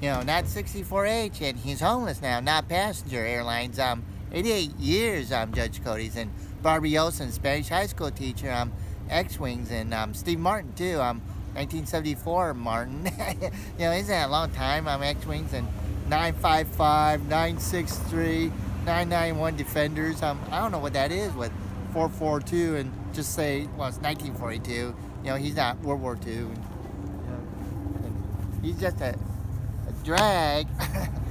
not 64H, and he's homeless now, not passenger airlines. 88 years, Judge Cody's, and Barbie Olson, Spanish high school teacher, X-Wings, and Steve Martin, too, 1974 Martin. Isn't that a long time? X-Wings, and 955, 963, 991 Defenders. I don't know what that is with 442, and just say, well, it's 1942. He's not World War II. And he's just a drag.